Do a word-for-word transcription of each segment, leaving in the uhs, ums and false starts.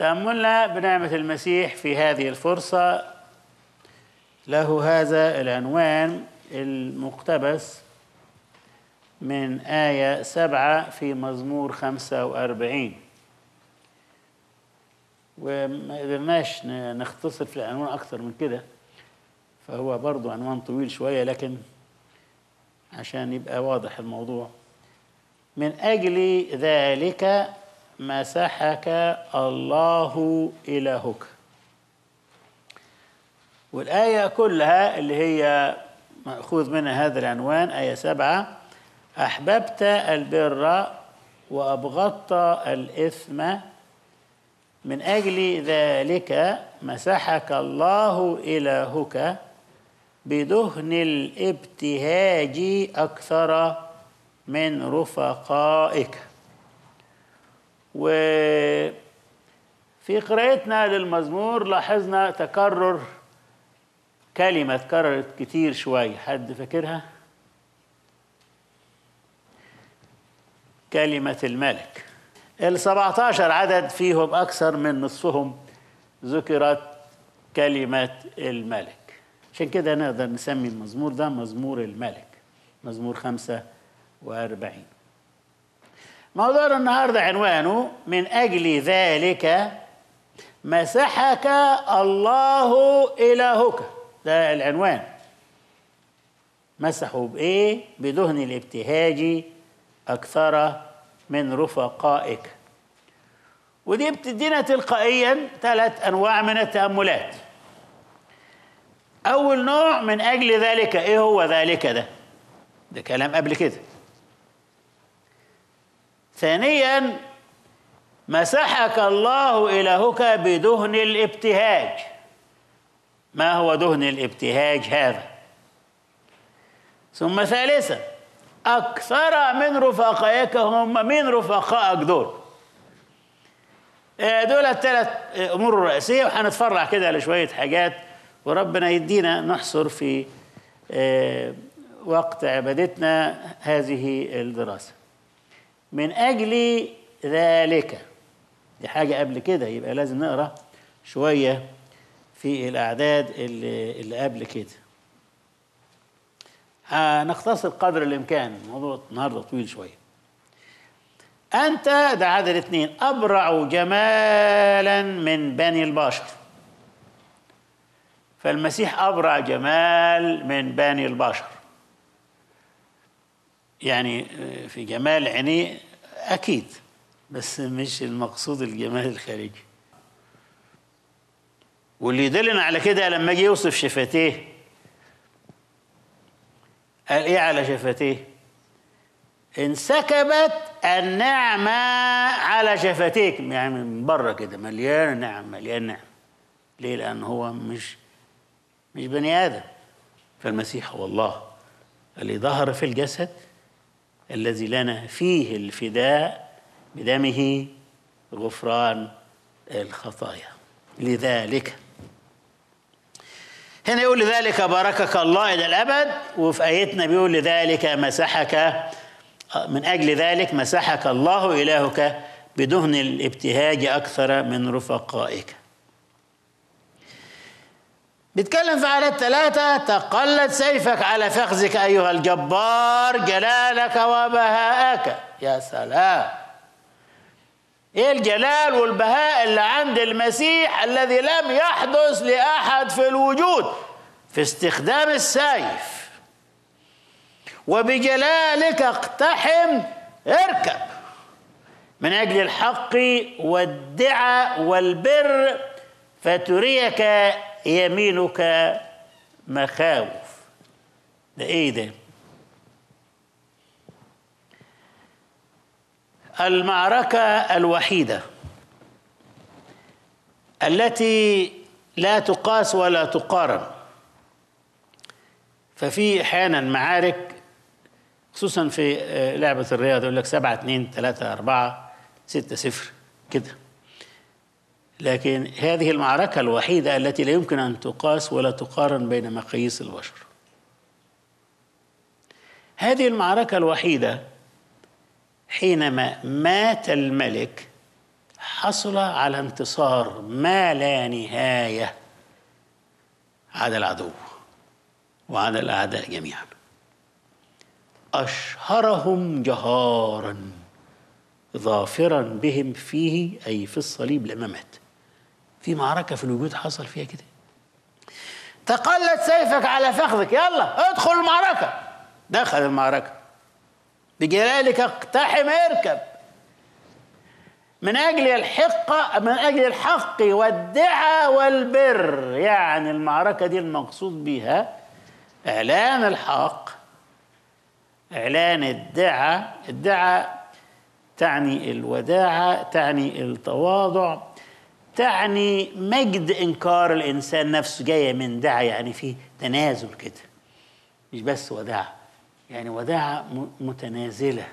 تأملنا بنعمة المسيح في هذه الفرصة له هذا العنوان المقتبس من آية سبعة في مزمور خمسة وأربعين، وما قدرناش نختصر في العنوان أكثر من كده، فهو برضو عنوان طويل شوية، لكن عشان يبقى واضح الموضوع: من أجل ذلك مسحك الله إلهك. والآية كلها اللي هي مأخوذ منها هذا العنوان آية سبعة: أحببت البر وأبغضت الإثم، من أجل ذلك مسحك الله إلهك بدهن الابتهاج أكثر من رفقائك. وفي قراءتنا للمزمور لاحظنا تكرر كلمة تكررت كتير شوية، حد فاكرها؟ كلمة الملك. السبعتاشر عدد فيهم أكثر من نصفهم ذكرت كلمة الملك، عشان كده نقدر نسمي المزمور ده مزمور الملك، مزمور خمسة وأربعين. موضوعنا النهاردة عنوانه من أجل ذلك مسحك الله إلهك. ده العنوان. مسحوا بإيه؟ بدهن الابتهاج أكثر من رفقائك. ودي بتدينا تلقائيا ثلاث أنواع من التأملات. أول نوع: من أجل ذلك. إيه هو ذلك ده؟ ده كلام قبل كده. ثانيا: مسحك الله إلهك بدهن الابتهاج. ما هو دهن الابتهاج هذا؟ ثم ثالثا: أكثر من رفقائك. هم مين رفقائك دول؟ دول الثلاث أمور الرئيسية، وهنتفرع كده على شوية حاجات، وربنا يدينا نحصر في وقت عبادتنا هذه الدراسة. من أجل ذلك دي حاجة قبل كده، يبقى لازم نقرأ شوية في الأعداد اللي, اللي قبل كده. هنختصر قدر الإمكان، الموضوع النهاردة طويل شوية. أنت، ده عدد اثنين: أبرع جمالا من بني البشر. فالمسيح أبرع جمال من بني البشر، يعني في جمال عينيه أكيد، بس مش المقصود الجمال الخارجي. واللي يدلنا على كده لما يجي يوصف شفتيه، قال إيه على شفتيه؟ انسكبت النعمة على شفتيك، يعني من بره كده مليان نعم مليان نعم. ليه؟ لأن هو مش مش بني آدم. فالمسيح هو الله اللي ظهر في الجسد، الذي لنا فيه الفداء بدمه غفران الخطايا. لذلك هنا يقول لذلك باركك الله إلى الأبد، وفي آيتنا بيقول لذلك مسحك، من أجل ذلك مسحك الله إلهك بدهن الابتهاج أكثر من رفقائك. بيتكلم في آيات ثلاثة: تقلد سيفك على فخذك أيها الجبار، جلالك وبهاءك. يا سلام! إيه الجلال والبهاء اللي عند المسيح الذي لم يحدث لأحد في الوجود في استخدام السيف. وبجلالك اقتحم اركب من أجل الحق والدعة والبر، فتريك يمينك مخاوف. ده ايه ده؟ المعركة الوحيدة التي لا تقاس ولا تقارن. ففي احيانا معارك، خصوصا في لعبة الرياضة، يقول لك سبعة اتنين ثلاثة أربعة ستة صفر كده، لكن هذه المعركة الوحيدة التي لا يمكن أن تقاس ولا تقارن بين مقاييس البشر. هذه المعركة الوحيدة حينما مات الملك حصل على انتصار ما لا نهاية على العدو وعلى الأعداء جميعا، أشهرهم جهارا ظافرا بهم فيه، أي في الصليب لما مات. في معركة في الوجود حصل فيها كده، تقلد سيفك على فخذك، يلا ادخل المعركة. دخل المعركة، بجلالك اقتحم اركب، من أجل الحق من أجل الحق والدعة والبر. يعني المعركة دي المقصود بها إعلان الحق، إعلان الدعة. الدعة تعني الوداعة، تعني التواضع، تعني مجد إنكار الإنسان نفسه، جاية من دعة، يعني فيه تنازل كده، مش بس وداعة، يعني وداعة متنازلة.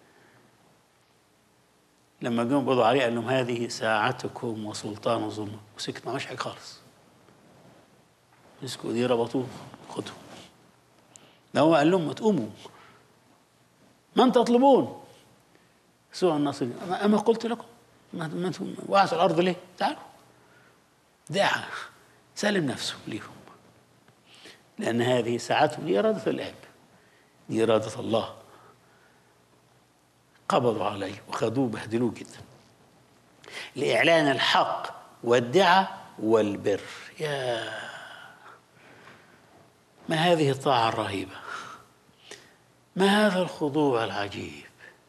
لما جم بيقولوا عليه قال لهم هذه ساعتكم وسلطان ظلم، وسكت، ما عملش حاجة خالص. مسكوا دي ربطوه، خدوا. ده هو قال لهم ما تقوموا، من تطلبون؟ سوء النصر، أما قلت لكم ما انتم وقعتوا الأرض ليه؟ تعالوا. دعا، سلم نفسه ليهم، لأن هذه ساعتهم، دي إرادة الآب، دي إرادة الله. قبضوا عليه وخذوه بهدلوه جدا لإعلان الحق والدعة والبر. يا ما هذه الطاعة الرهيبة، ما هذا الخضوع العجيب.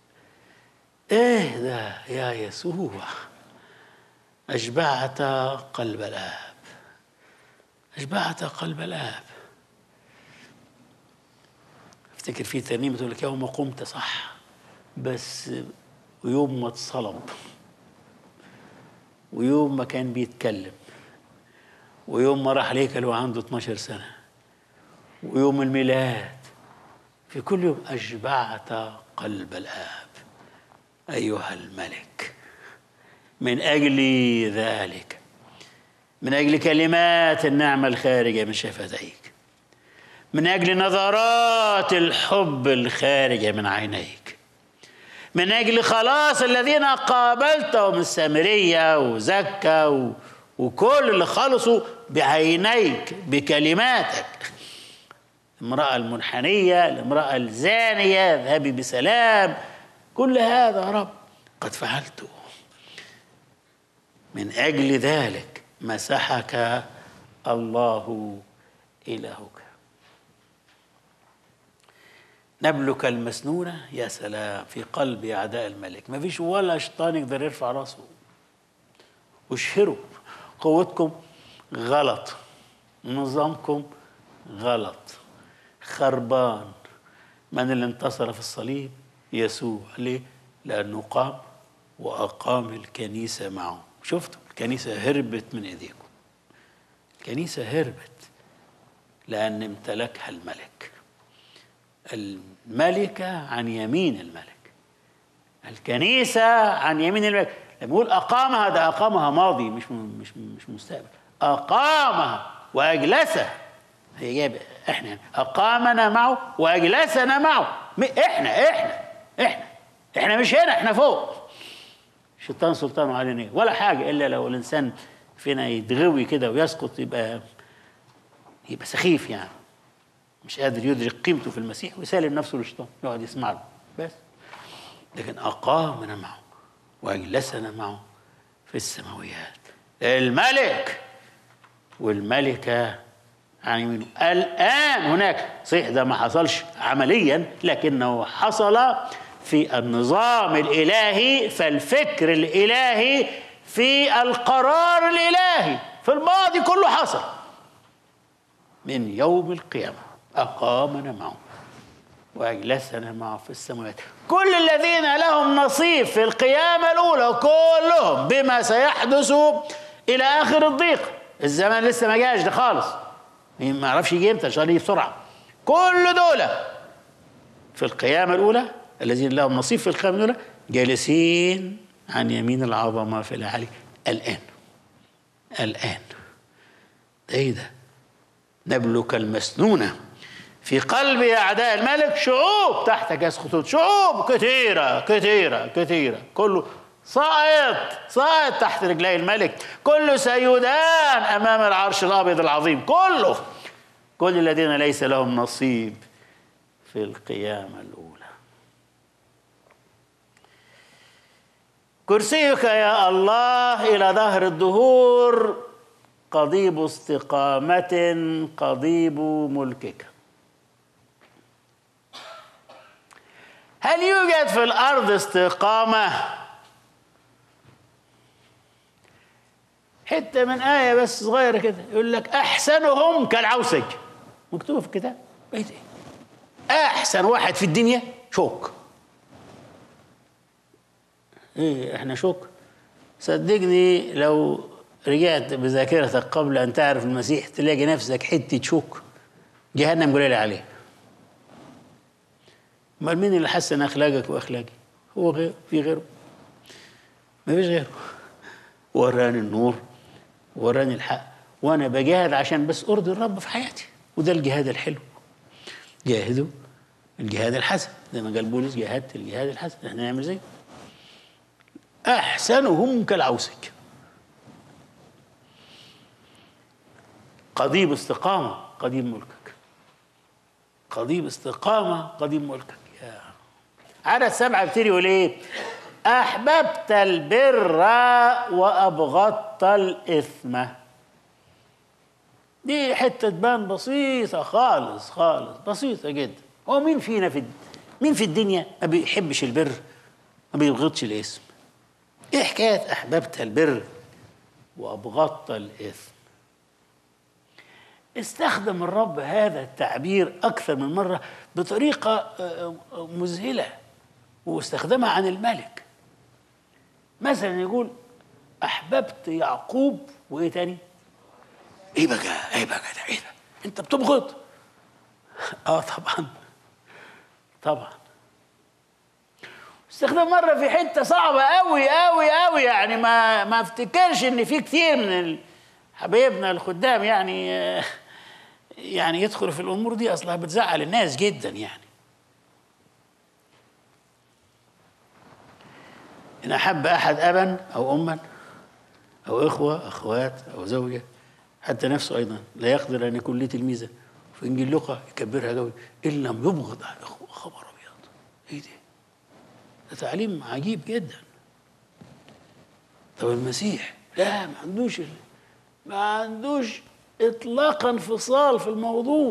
ايه ده يا يسوع، أشبعت قلب الآب، أشبعت قلب الآب. افتكر في ترنيمة تقول لك يوم قمت، صح، بس ويوم ما اتصلب، ويوم ما كان بيتكلم، ويوم ما راح ليك اللي هو عنده اتناشر سنة، ويوم الميلاد، في كل يوم أشبعت قلب الآب أيها الملك. من أجل ذلك، من أجل كلمات النعمة الخارجة من شفتيك، من أجل نظرات الحب الخارجة من عينيك، من أجل خلاص الذين قابلتهم، السامرية وزكا وكل اللي خلصوا بعينيك بكلماتك، المرأة المنحنية، الامرأة الزانية، اذهبي بسلام، كل هذا يا رب قد فعلته. من أجل ذلك مسحك الله إلهك. نبلك المسنونة، يا سلام، في قلب أعداء الملك، ما فيش ولا شيطان يقدر يرفع راسه. واشهروا قوتكم غلط، نظامكم غلط، خربان. من اللي انتصر في الصليب؟ يسوع. ليه؟ لأنه قام وأقام الكنيسة معه. شفتوا الكنيسة هربت من إيديكم، الكنيسة هربت لأن امتلكها الملك. الملكة عن يمين الملك، الكنيسة عن يمين الملك. لما يقول أقامها، ده أقامها ماضي، مش مش مش مستقبل. أقامها وأجلسها، هي جايبة إحنا يعني. أقامنا معه وأجلسنا معه. إحنا إحنا إحنا إحنا مش هنا، إحنا فوق. الشيطان سلطانه علينا إيه؟ ولا حاجة، إلا لو الإنسان فينا يتغوي كده ويسقط، يبقى يبقى سخيف، يعني مش قادر يدرك قيمته في المسيح ويسالم نفسه للشيطان، يقعد يسمع له بس. لكن أقامنا معه وأجلسنا معه في السماويات. الملك والملكة عن يمينه. الآن هناك، صحيح ده ما حصلش عمليا، لكنه حصل في النظام الإلهي، فالفكر الإلهي، في القرار الإلهي، في الماضي كله حصل. من يوم القيامة أقامنا معه وأجلسنا معه في السماوات. كل الذين لهم نصيب في القيامة الأولى كلهم بما سيحدث إلى آخر الضيق. الزمن لسه ما جاش ده خالص، ما عرفش يجي امتى، عشان يجي بسرعة. كل دول في القيامة الأولى، الذين لهم نصيب في القيامة الأولى جالسين عن يمين العظمة في الأعالي الآن. الآن إيه ده؟ نبلك المسنونة في قلب أعداء الملك، شعوب تحتك يسقطون، شعوب كثيرة كثيرة كثيرة، كله ساقط ساقط تحت رجلي الملك، كله سيدان أمام العرش الأبيض العظيم، كله، كل الذين ليس لهم نصيب في القيامة الأولى. كرسيك يا الله إلى ظهر الدهور، قضيب استقامة قضيب ملكك. هل يوجد في الأرض استقامة؟ حتة من آية بس صغيرة كده، يقول لك أحسنهم كالعوسج، مكتوب في الكتاب. إيه ده؟ أحسن واحد في الدنيا شوك. إيه إحنا شوك؟ صدقني لو رجعت بذاكرتك قبل أن تعرف المسيح تلاقي نفسك حتة شوك جهنم قليل عليه. امال مين اللي حسن أخلاقك وأخلاقي؟ هو غير، في غيره؟ ما فيش غيره. وراني النور، وراني الحق، وأنا بجاهد عشان بس أرضي الرب في حياتي، وده الجهاد الحلو. جاهدوا الجهاد الحسن، زي ما قال بولس جاهدت الجهاد الحسن، احنا نعمل زيه. أحسنهم كالعوسج، قضيب استقامة قضيب ملكك، قضيب استقامة قضيب ملكك. يا عدد سبعة بتيجي يقول ايه؟ أحببت البر وأبغضت الإثم. دي حتة تبان بسيطة خالص خالص، بسيطة جدا. هو مين فينا في مين في الدنيا ما بيحبش البر ما بيبغضش الإثم؟ ايه حكاية أحببت البر وأبغضت الإثم؟ استخدم الرب هذا التعبير أكثر من مرة بطريقة مذهلة، واستخدمها عن الملك. مثلا يقول أحببت يعقوب، وإيه تاني؟ إيه بقى؟ إيه بقى ده؟ إيه ده؟ أنت بتبغض؟ آه طبعا طبعا. استخدم مرة في حتة صعبة أوي أوي أوي، يعني ما ما افتكرش إن في كتير من حبايبنا الخدام يعني يعني يدخلوا في الأمور دي، أصلها بتزعل الناس جدا. يعني إن أحب أحد أبا أو أما أو إخوة أخوات أو زوجة حتى نفسه أيضا لا يقدر أن يكون لي تلميذا. في إنجيل لوقا يكبرها قوي، إن لم يبغض أحد أخوه. خبر أبيض، إيه ده؟ ده تعليم عجيب جدا. طب المسيح لا، ما عندوش ما عندوش إطلاقا انفصال في الموضوع.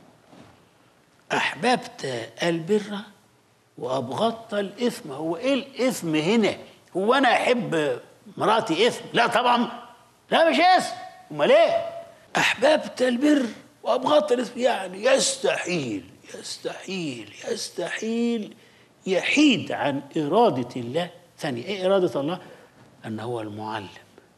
أحببت البر وأبغضت الإثم. هو إيه الإثم هنا؟ هو أنا أحب مراتي إثم؟ لا طبعا، لا مش إثم. أمال إيه؟ أحببت البر وأبغضت الإثم، يعني يستحيل يستحيل يستحيل يحيد عن إرادة الله. ثانية، إيه إرادة الله؟ أنه هو المعلم،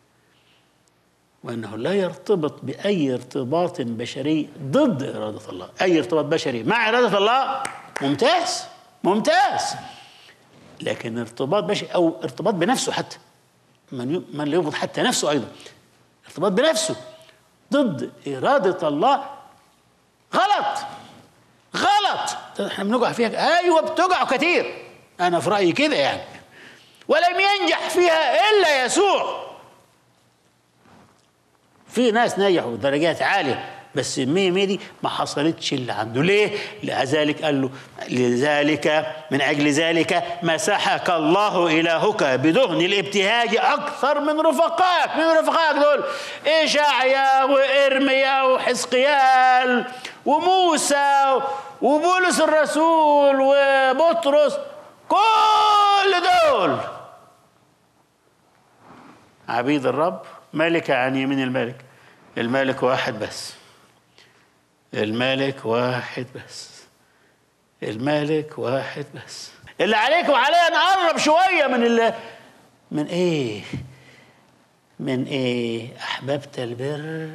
وأنه لا يرتبط بأي ارتباط بشري ضد إرادة الله. أي ارتباط بشري مع إرادة الله ممتاز ممتاز، لكن ارتباط بشري أو ارتباط بنفسه، حتى من من لا يبغض حتى نفسه أيضا، ارتباط بنفسه ضد إرادة الله غلط غلط. احنا بنقع فيها، أيوة بتقع كتير، أنا في رأيي كده يعني، ولم ينجح فيها إلا يسوع. في ناس نجحوا درجات عالية، بس المية مية دي ما حصلتش اللي عنده. ليه؟ لذلك قال له لذلك من أجل ذلك مسحك الله إلهك بدهن الابتهاج أكثر من رفقائك. من رفقائك دول إشعيا وإرميا وحزقيال وموسى وبولس الرسول وبطرس، كل دول عبيد الرب، ملك عن يمين الملك. الملك واحد بس، الملك واحد بس، الملك واحد بس. اللي عليك وعليا نقرب شوية من اللي من ايه من ايه أحببت البر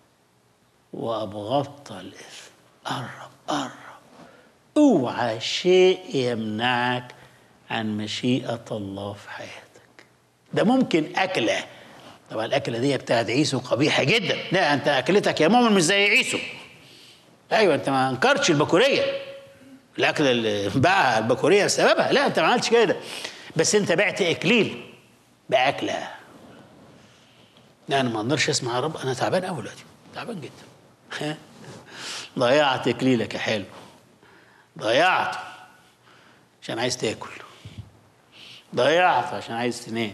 وأبغضت الإثم. قرب قرب، اوعى شيء يمنعك عن مشيئة الله في حياتك. ده ممكن أكلة، طبعا الأكلة دي بتاعت عيسو قبيحة جدا. لا، أنت أكلتك يا مؤمن مش زي عيسو. أيوة، أنت ما أنكرتش البكورية، الأكلة اللي باعها البكورية بسببها، لا أنت ما عملتش كده، بس أنت بعت إكليل باكله. يعني ما اقدرش اسمع يا رب انا تعبان قوي دلوقتي، تعبان جدا. ضيعت اكليلك يا حلو، ضيعته عشان عايز تاكل، ضيعته عشان عايز تنام،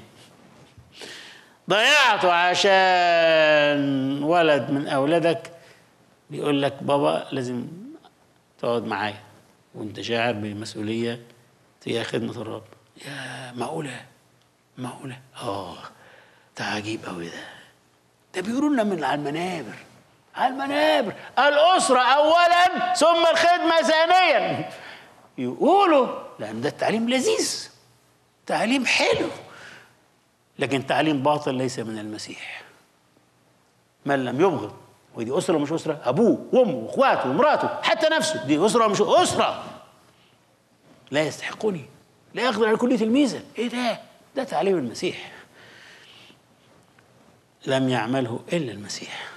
ضيعته عشان ولد من اولادك بيقول لك بابا لازم تقعد معايا وانت شاعر بمسؤوليه تجاه خدمه الرب. يا معقوله معقوله اه ده عجيب قوي ده. ده بيقولوا لنا من على المنابر، على المنابر الاسره اولا ثم الخدمه ثانيا. يقولوا لان ده التعليم لذيذ، تعليم حلو، لكن تعليم باطل ليس من المسيح. من لم يبغض، ودي اسره مش اسره، ابوه وامه واخواته ومراته حتى نفسه، دي اسره مش اسره، لا يستحقني، لا يقدر على كل تلميذه. ايه ده؟ ده تعليم المسيح، لم يعمله الا المسيح.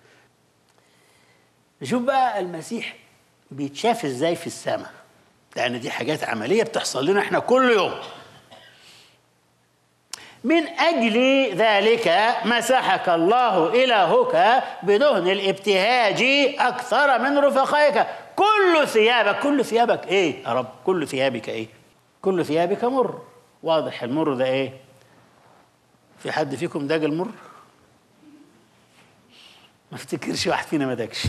نشوف بقى المسيح بيتشاف ازاي في السماء، لان دي حاجات عمليه بتحصل لنا احنا كل يوم. من أجل ذلك مسحك الله إلهك بدهن الابتهاج أكثر من رفقائك. كل ثيابك، كل ثيابك إيه يا رب؟ كل ثيابك إيه؟ كل ثيابك مر. واضح المر ده إيه؟ في حد فيكم داج المر؟ ما افتكرش واحد فينا ما داجش.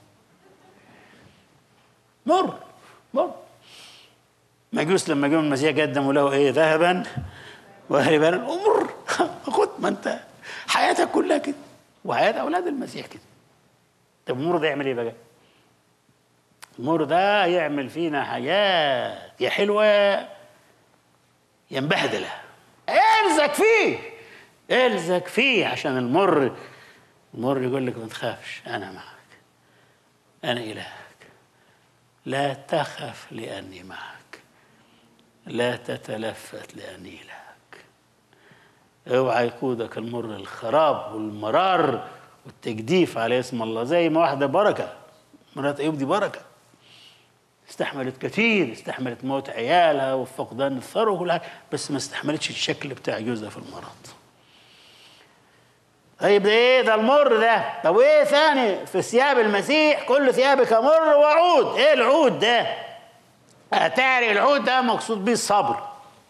مر مر. مجوس لما جم المسيح قدموا له إيه؟ ذهبا وهربانا الامور. خد، ما انت حياتك كلها كده وحياه اولاد المسيح كده. طب المر ده يعمل ايه بقى؟ المر ده يعمل فينا حاجات يا حلوه يا مبهدله. الزك فيه، الزك فيه عشان المر، المر يقول لك ما تخافش انا معك، انا الهك، لا تخف لاني معك، لا تتلفت لاني الهك. اوعى يقودك المر الخراب والمرار والتجديف على اسم الله. زي ما واحده بركه، مرات ايوب دي بركه، استحملت كتير، استحملت موت عيالها وفقدان الثروه وكل حاجه، بس ما استحملتش الشكل بتاع جوزها في المرض. طيب ده ايه ده المر ده؟ طب وايه ثاني في ثياب المسيح؟ كل ثيابك مر وعود. ايه العود ده؟ اتاري العود ده مقصود بيه الصبر.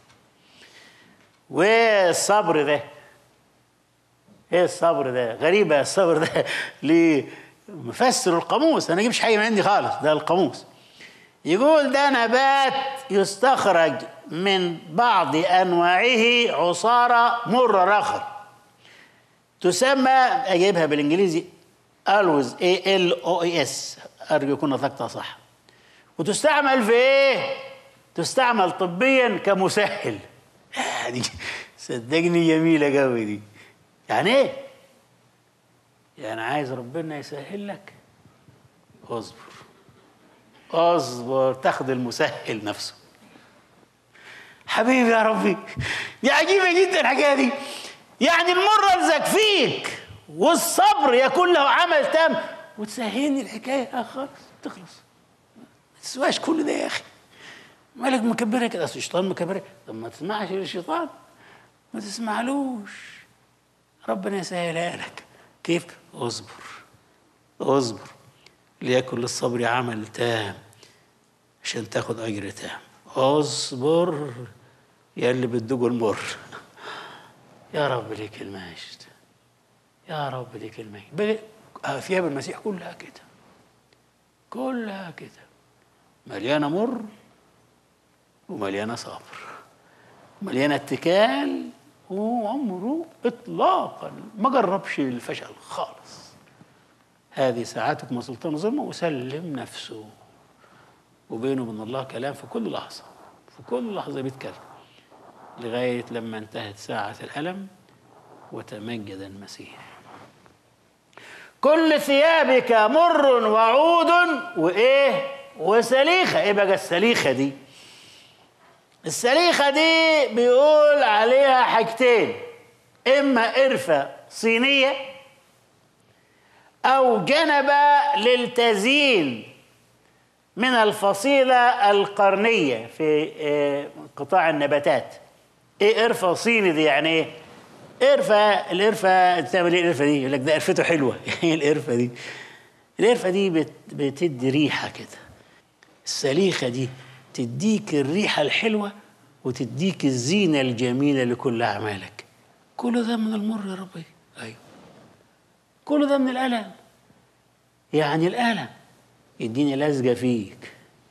والصبر ده ايه الصبر ده؟ غريبه الصبر ده ليه؟ مفسر القاموس، انا اجيبش حاجه من عندي خالص، ده القاموس يقول ده نبات يستخرج من بعض انواعه عصاره مره رخر تسمى، اجيبها بالانجليزي الوز اي ال او اي اس، ارجو يكون نطقتها صح. وتستعمل في ايه؟ تستعمل طبيا كمسهل. دي صدقني جميله قوي دي. يعني ايه؟ يعني عايز ربنا يسهل لك، اصبر اصبر تاخد المسهل نفسه. حبيبي يا ربي، دي عجيبه جدا الحكايه دي. يعني المر الزك فيك والصبر يكون له عمل تام وتسهلني الحكايه خالص تخلص. ما تسواش كل ده يا اخي، مالك مكبرها كده؟ اصل الشيطان مكبرها. طب ما تسمعش للشيطان، ما تسمعلوش، ربنا يسهلها لك. كيف؟ اصبر اصبر ليكن للصبر عمل تام عشان تاخد اجر تام. اصبر يا اللي بتدوق المر. يا رب ليك المجد، يا رب ليك المجد. ثياب المسيح كلها كده، كلها كده مليانه مر ومليانه صبر، مليانه اتكال، وعمره اطلاقا ما جربش الفشل خالص. هذه ساعاتكم وسلطان ظلمه، وسلم نفسه، وبينه وبين الله كلام في كل لحظه، في كل لحظه بيتكلم، لغايه لما انتهت ساعه الالم وتمجد المسيح. كل ثيابك مر وعود وايه وسليخه. ايه بقى السليخه دي؟ السليخه دي بيقول عليها حاجتين، اما قرفه صينيه او جنبه للتزيين من الفصيله القرنيه في قطاع النباتات. ايه قرفه صيني دي؟ يعني ايه؟ قرفة. القرفة تعمل ايه القرفة دي؟ يقول لك ده قرفته حلوة. ايه القرفة دي؟ القرفة دي بت... بتدي ريحة كده. السليخة دي تديك الريحة الحلوة وتديك الزينة الجميلة لكل أعمالك. كل ده من المر يا ربي. أيوه، كل ده من الألم. يعني الألم يديني لزجة فيك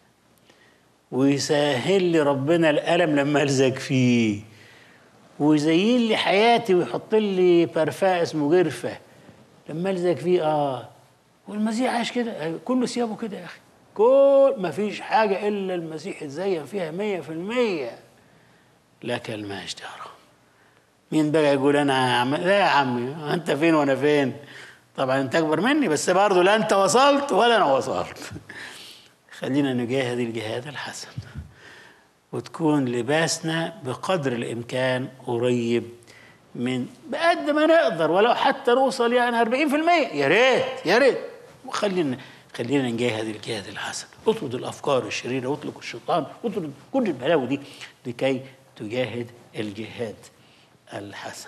ويسهل لي ربنا الألم لما ألزق فيه، ويزين لي حياتي ويحط لي برفاء اسمه جرفة لما ألزق فيه. آه والمسيح عاش كده. أيوه، كله ثيابه كده يا أخي. كل ما فيش حاجة إلا المسيح اتزين فيها مية في المية. لك المجد يا رب. مين بقى يقول أنا يا عم؟ لا يا عمي، أنت فين وأنا فين؟ طبعا أنت أكبر مني، بس برضه لا أنت وصلت ولا أنا وصلت. خلينا نجاهد الجهاد الحسن، وتكون لباسنا بقدر الإمكان قريب من بقد ما نقدر، ولو حتى نوصل يعني أربعين في المية. يا ريت يا ريت. وخلينا خلينا نجاهد الجهاد الحسن. اطرد الافكار الشريره، واطلق الشيطان، اطرد كل البلاوي دي لكي تجاهد الجهاد الحسن.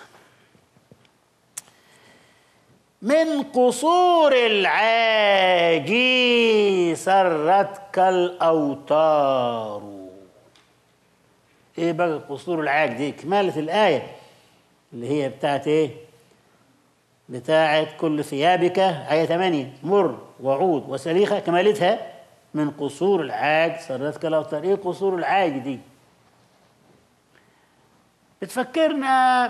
من قصور العاجي سرتك الاوتار. ايه بقى قصور العاج دي؟ كمالة الايه اللي هي بتاعت ايه؟ بتاعت كل ثيابك، آية ثمانية، مر وعود وسليخة. كمالتها من قصور العاج سرتك الأوتار. إيه قصور العاج دي؟ بتفكرنا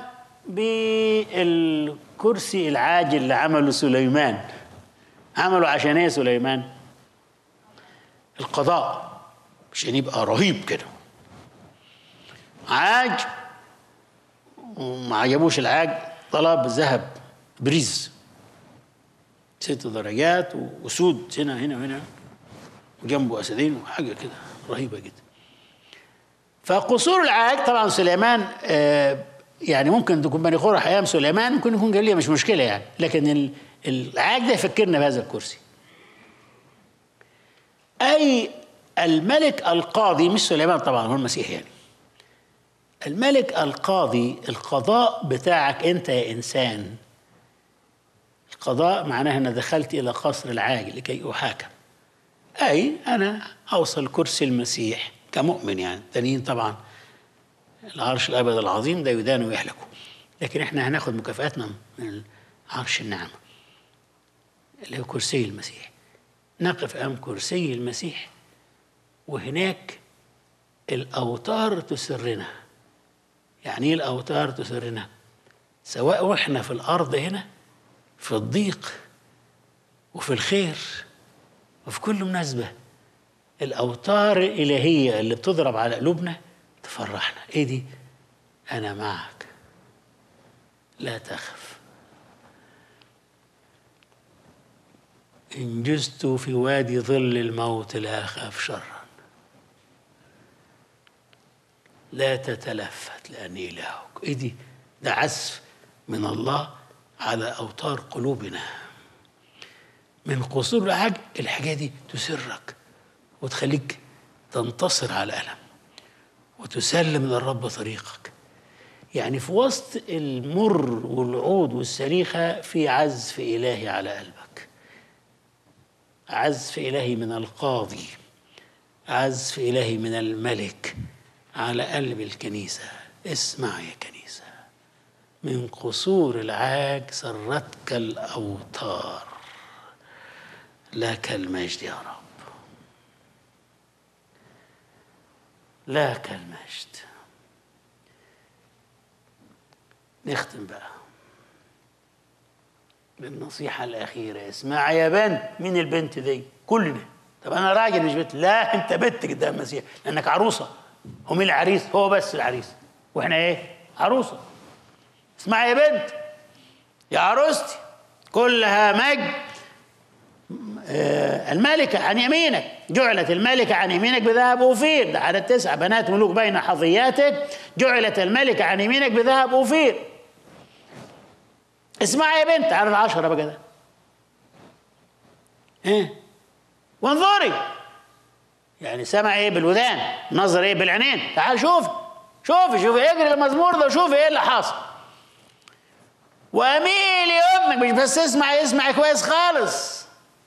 بالكرسي العاج اللي عمله سليمان. عمله عشان إيه سليمان؟ القضاء، عشان يبقى رهيب كده. عاج وما عجبوش العاج، طلب ذهب بريز ست درجات وأسود هنا هنا وهنا وجنبه أسدين وحاجة كده رهيبة جدا. فقصور العاج طبعا سليمان آه يعني ممكن تكون بني قرح أيام سليمان، ممكن يكون جلية مش مشكلة يعني، لكن العاج ده يفكرنا بهذا الكرسي. أي الملك القاضي، مش سليمان طبعا، هو المسيح يعني. الملك القاضي، القضاء بتاعك أنت يا إنسان. القضاء معناها أن دخلت إلى قصر العاج لكي أحاكم، أي أنا أوصل كرسي المسيح كمؤمن يعني. التانيين طبعا العرش الأبد العظيم ده يدانوا ويهلكوا، لكن إحنا هناخد مكافآتنا من عرش النعمة اللي هو كرسي المسيح. نقف أمام كرسي المسيح، وهناك الأوتار تسرنا. يعني إيه الأوتار تسرنا؟ سواء وإحنا في الأرض هنا في الضيق وفي الخير وفي كل مناسبة، الأوتار الإلهية اللي بتضرب على قلوبنا تفرحنا. إيه دي؟ أنا معك، لا تخف، إن جزت في وادي ظل الموت لا أخاف شرا، لا تتلفت لأني إلهك. إيه دي؟ ده عزف من الله على أوتار قلوبنا. من قصور العاج الحاجة دي تسرك وتخليك تنتصر على الألم وتسلم للرب طريقك. يعني في وسط المر والعود والسليخة في عزف إلهي على قلبك، عزف إلهي من القاضي، عزف إلهي من الملك على قلب الكنيسة. اسمع يا كنيسة، من قصور العاج سرتك الأوتار، لك المجد يا رب، لك المجد. نختم بقى بالنصيحة الأخيرة. اسمع يا بنت. مين البنت دي؟ كلنا. طب أنا راجل مش بنت. لا، أنت بنت قدام المسيح لأنك عروسة. هو مين العريس؟ هو بس العريس، وإحنا إيه؟ عروسة. اسمع يا بنت، يا عروستي، كلها مجد. آه الملكة عن يمينك، جعلت الملكة عن يمينك بذهب أوفير. ده عدد تسعة، بنات ملوك بين حظياتك، جعلت الملكة عن يمينك بذهب أوفير. اسمع يا بنت، عدد عشرة بقى ده. ايه؟ وانظري، يعني سمع ايه بالودان، نظر ايه بالعينين. تعال شوف شوف شوف، اجري المزمور ده وشوف ايه اللي حاصل. واميل لامك، مش بس اسمع، اسمع كويس خالص.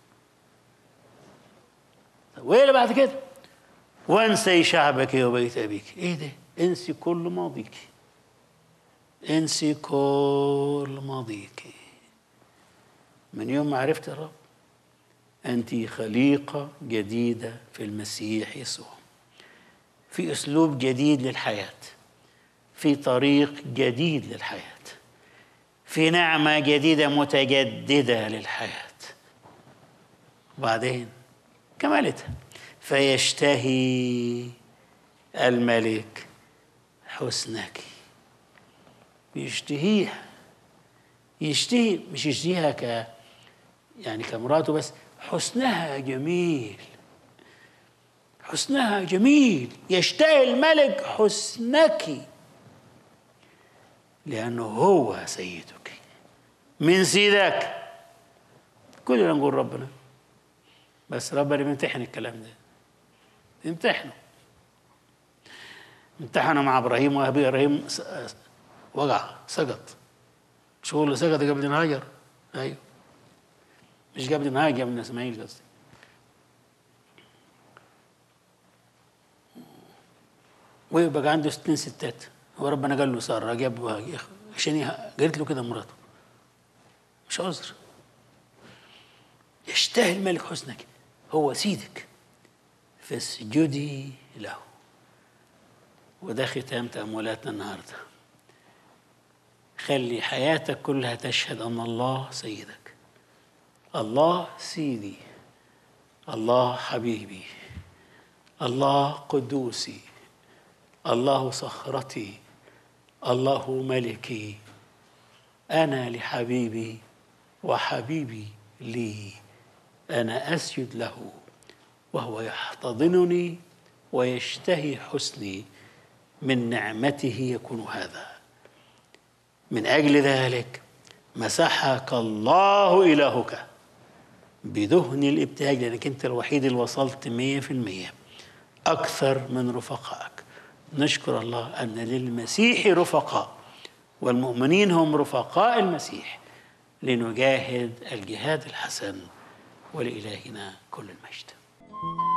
طب وايه اللي بعد كده؟ وانسي شعبك وبيت ابيك. ايه ده؟ انسي كل ماضيك، انسي كل ماضيك. من يوم ما عرفت الرب انت خليقه جديده في المسيح يسوع، في اسلوب جديد للحياه، في طريق جديد للحياه، في نعمه جديده متجدده للحياه. وبعدين كملتها، فيشتهي الملك حسنك. يشتهيها، يشتهي، مش يشتهيها ك يعني كمراته بس، حسنها جميل، حسنها جميل. يشتهي الملك حسنك لأنه هو سيدك من سيدك. كلنا نقول ربنا، بس ربنا بيمتحن الكلام ده، يمتحنه. امتحنوا مع ابراهيم، وابي ابراهيم وقع سقط. مش هو اللي سقط قبل هاجر؟ ايوه، مش قبل هاجر، من اسماعيل قصدي. ويبقى عنده ستين ستات، وربنا قال له ساره جاب عشان قالت له كده مراته، مش عذر. يشتهي الملك حسنك، هو سيدك فاسجدي له. وده ختام تأملاتنا النهارده. خلي حياتك كلها تشهد أن الله سيدك، الله سيدي، الله حبيبي، الله قدوسي، الله صخرتي، الله ملكي. أنا لحبيبي وحبيبي لي، أنا أسجد له وهو يحتضنني ويشتهي حسني، من نعمته يكون هذا. من أجل ذلك مسحك الله إلهك بدهن الابتهاج، لأنك أنت الوحيد اللي وصلت مية في المية أكثر من رفقائك. نشكر الله أن للمسيح رفقاء، والمؤمنين هم رفقاء المسيح، لنجاهد الجهاد الحسن، ولإلهنا كل المجد.